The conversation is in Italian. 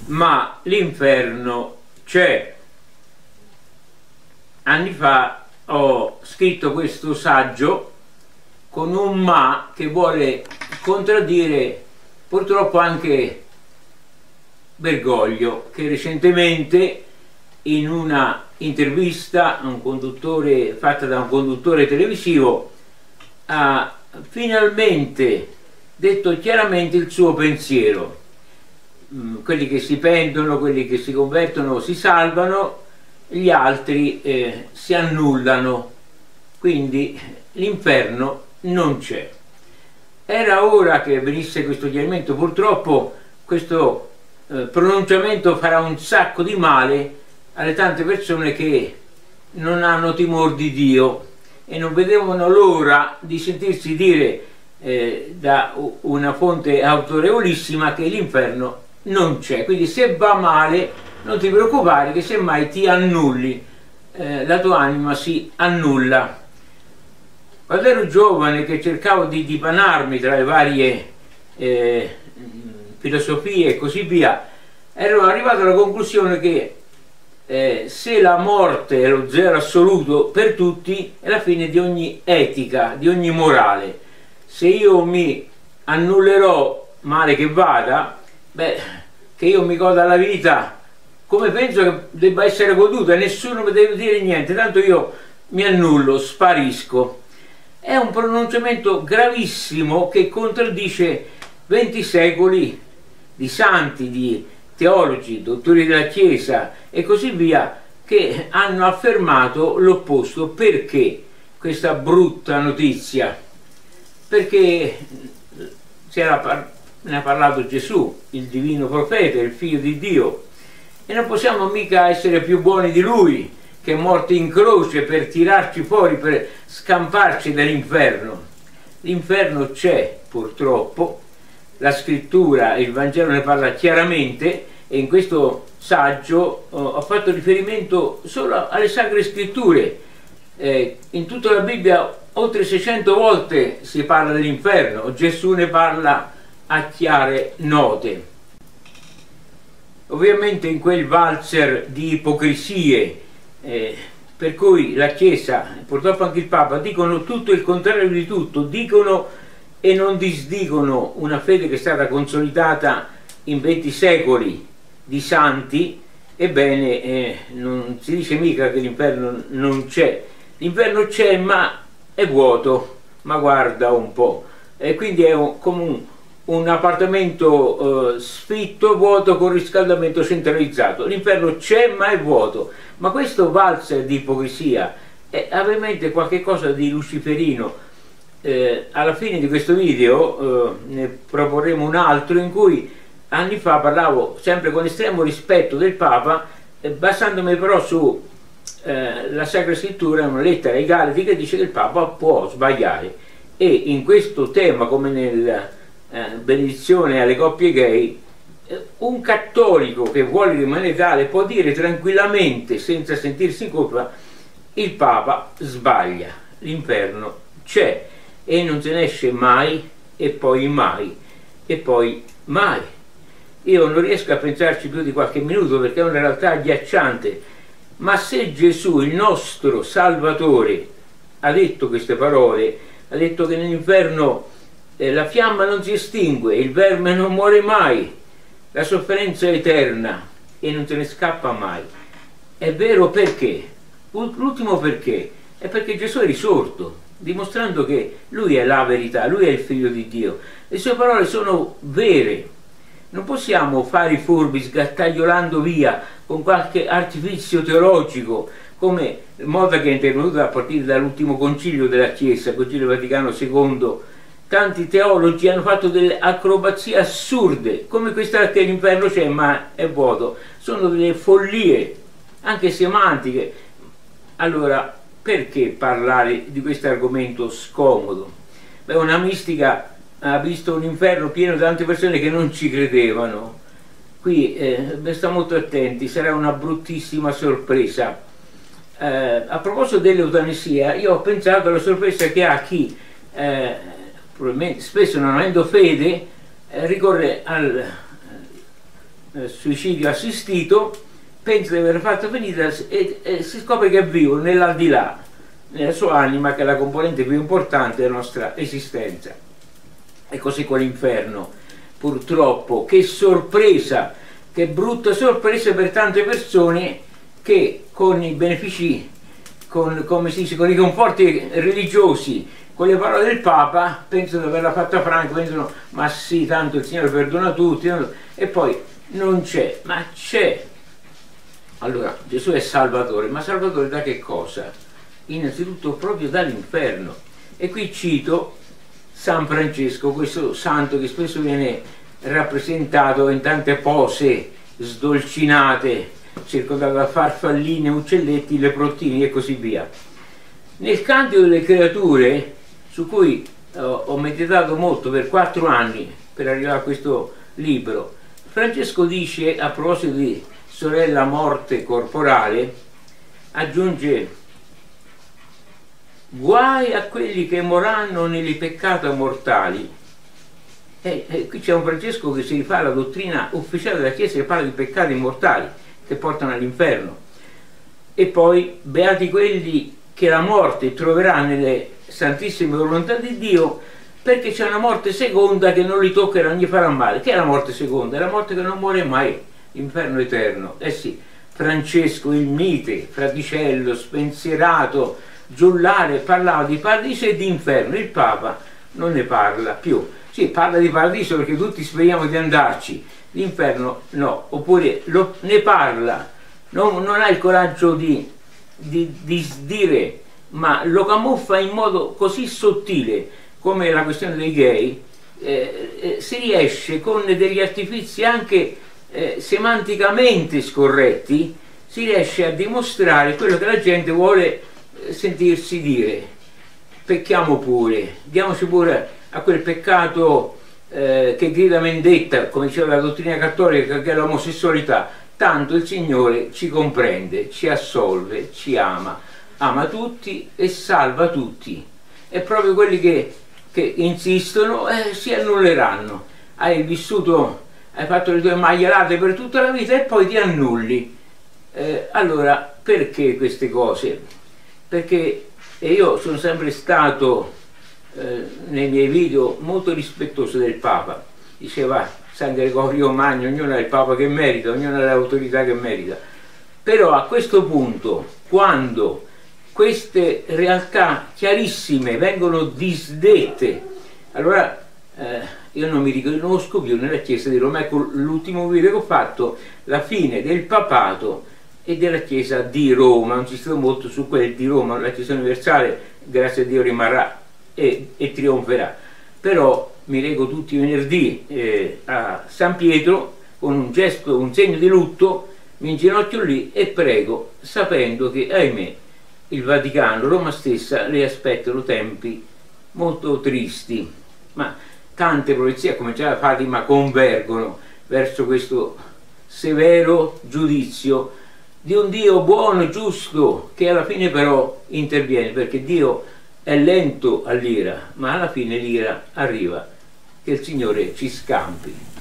ma l'inferno c'è. Anni fa ho scritto questo saggio con un ma che vuole contraddire purtroppo anche Bergoglio, che recentemente in una intervista fatta da un conduttore televisivo ha finalmente detto chiaramente il suo pensiero. Quelli che si pentono, quelli che si convertono si salvano, gli altri si annullano, quindi l'inferno non c'è. Era ora che venisse questo chiarimento. Purtroppo questo pronunciamento farà un sacco di male alle tante persone che non hanno timore di Dio e non vedevano l'ora di sentirsi dire da una fonte autorevolissima che l'inferno non c'è. Quindi se va male non ti preoccupare, che semmai ti annulli, la tua anima si annulla. Quando ero giovane, che cercavo di dipanarmi tra le varie filosofie e così via, ero arrivato alla conclusione che se la morte è lo zero assoluto per tutti, è la fine di ogni etica, di ogni morale. Se io mi annullerò, male che vada, che io mi goda la vita come penso che debba essere goduta, nessuno mi deve dire niente, tanto io mi annullo, sparisco. È un pronunciamento gravissimo che contraddice 20 secoli di santi, di teologi, dottori della Chiesa e così via, che hanno affermato l'opposto. Perché questa brutta notizia? Perché ne ha parlato Gesù, il divino profeta, il figlio di Dio, e non possiamo mica essere più buoni di lui, che è morto in croce per tirarci fuori, per scamparci dall'inferno. L'inferno c'è, purtroppo, la scrittura, il Vangelo ne parla chiaramente, e in questo saggio ho fatto riferimento solo alle Sacre Scritture. In tutta la Bibbia oltre 600 volte si parla dell'inferno, Gesù ne parla a chiare note. Ovviamente in quel valzer di ipocrisie per cui la Chiesa, purtroppo anche il Papa, dicono tutto il contrario di tutto, dicono e non disdicono una fede che è stata consolidata in 20 secoli di santi. Ebbene, non si dice mica che l'inferno non c'è. L'inferno c'è, ma è vuoto, ma guarda un po'. E quindi è come un appartamento sfitto, vuoto, con riscaldamento centralizzato. L'inferno c'è, ma è vuoto. Ma questo valzer di ipocrisia è ovviamente qualche cosa di luciferino. Alla fine di questo video ne proporremo un altro in cui anni fa parlavo sempre con estremo rispetto del Papa, basandomi però su la Sacra Scrittura, una lettera ai Galati che dice che il Papa può sbagliare, e in questo tema, come nel benedizione alle coppie gay, un cattolico che vuole rimanere tale può dire tranquillamente, senza sentirsi in colpa: il Papa sbaglia, l'inferno c'è e non se ne esce mai, e poi mai, e poi mai. Io non riesco a pensarci più di qualche minuto perché è una realtà agghiacciante, ma se Gesù, il nostro Salvatore, ha detto queste parole, ha detto che nell'inferno la fiamma non si estingue, il verme non muore mai, la sofferenza è eterna e non se ne scappa mai. È vero, perché? L'ultimo perché è perché Gesù è risorto, dimostrando che Lui è la verità, Lui è il Figlio di Dio. Le sue parole sono vere. Non possiamo fare i furbi sgattaiolando via con qualche artifizio teologico, come moda che è intervenuta a partire dall'ultimo concilio della Chiesa, il Concilio Vaticano II. Tanti teologi hanno fatto delle acrobazie assurde, come questa che l'inferno c'è ma è vuoto. Sono delle follie, anche semantiche. Allora, perché parlare di questo argomento scomodo? Una mistica ha visto un inferno pieno di tante persone che non ci credevano. Qui stiamo molto attenti, sarà una bruttissima sorpresa. A proposito dell'eutanasia, io ho pensato alla sorpresa che ha chi probabilmente spesso, non avendo fede, ricorre alla suicidio assistito, pensa di aver fatto finita e si scopre che è vivo nell'aldilà, nella sua anima, che è la componente più importante della nostra esistenza. E così con l'inferno, purtroppo, che sorpresa, che brutta sorpresa per tante persone che con i benefici, come si dice, con i conforti religiosi, con le parole del Papa, pensano di averla fatta franca, pensano ma sì, tanto il Signore perdona tutti, e poi non c'è, ma c'è. Allora, Gesù è Salvatore, ma Salvatore da che cosa? Innanzitutto proprio dall'inferno. E qui cito San Francesco, questo santo che spesso viene rappresentato in tante pose sdolcinate, circondato da farfalline, uccelletti, leprottini e così via. Nel Cantico delle Creature, su cui ho meditato molto per 4 anni per arrivare a questo libro, Francesco dice, a proposito di sorella morte corporale, aggiunge: guai a quelli che morranno nei peccati mortali. Qui c'è un Francesco che si rifà alla dottrina ufficiale della Chiesa, che parla di peccati mortali che portano all'inferno. E poi beati quelli che la morte troverà nelle santissime volontà di Dio, perché c'è una morte seconda che non li toccherà, non gli farà male. Che è la morte seconda? È la morte che non muore mai, l'inferno eterno. Eh sì, Francesco il mite, fraticello, spensierato, giullare, parlava di paradiso e di inferno. Il Papa non ne parla più. Sì, parla di paradiso perché tutti speriamo di andarci, l'inferno no, oppure ne parla, non ha il coraggio di dire, ma lo camuffa in modo così sottile come la questione dei gay. Si riesce con degli artifici anche semanticamente scorretti, si riesce a dimostrare quello che la gente vuole sentirsi dire. Pecchiamo pure, diamoci pure a quel peccato che grida vendetta, come diceva la dottrina cattolica, che è l'omosessualità. Tanto il Signore ci comprende, ci assolve, ci ama tutti e salva tutti. E proprio quelli che insistono si annulleranno. Hai vissuto, hai fatto le tue magliarate per tutta la vita e poi ti annulli. Allora, perché queste cose? Perché io sono sempre stato nei miei video molto rispettoso del Papa. Diceva San Gregorio Magno, ognuno ha il Papa che merita, ognuno ha l'autorità che merita. Però a questo punto, quando queste realtà chiarissime vengono disdette, allora io non mi riconosco più nella Chiesa di Roma. Ecco l'ultimo video che ho fatto, la fine del papato e della Chiesa di Roma. Non ci sto molto su quel di Roma, la Chiesa universale, grazie a Dio, rimarrà e trionferà. Però mi rego tutti i venerdì a San Pietro con un gesto, un segno di lutto, mi inginocchio lì e prego, sapendo che, ahimè, il Vaticano, Roma stessa, le aspettano tempi molto tristi. Ma tante profezie, a cominciare da Fatima, convergono verso questo severo giudizio di un Dio buono e giusto, che alla fine però interviene, perché Dio è lento all'ira, ma alla fine l'ira arriva. Che il Signore ci scampi.